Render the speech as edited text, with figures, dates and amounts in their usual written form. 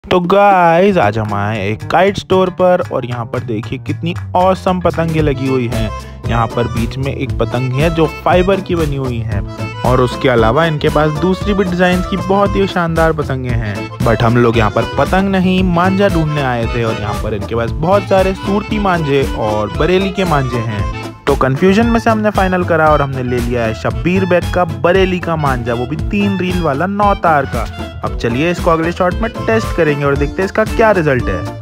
तो गाइस आज हम आए एक काइट स्टोर पर और यहाँ पर देखिए कितनी औसम पतंगे लगी हुई हैं। यहाँ पर बीच में एक पतंग है जो फाइबर की बनी हुई है और उसके अलावा इनके पास दूसरी भी डिजाइन की बहुत ही शानदार पतंगे हैं। बट हम लोग यहाँ पर पतंग नहीं मांझा ढूंढने आए थे और यहाँ पर इनके पास बहुत सारे सूरती मांझे और बरेली के मांझे हैं। तो कंफ्यूजन में से हमने फाइनल करा और हमने ले लिया है शब्बीर बेग का बरेली का मांझा, वो भी 3 रील वाला 9 तार का। अब चलिए इसको अगले शॉट में टेस्ट करेंगे और देखते हैं इसका क्या रिजल्ट है।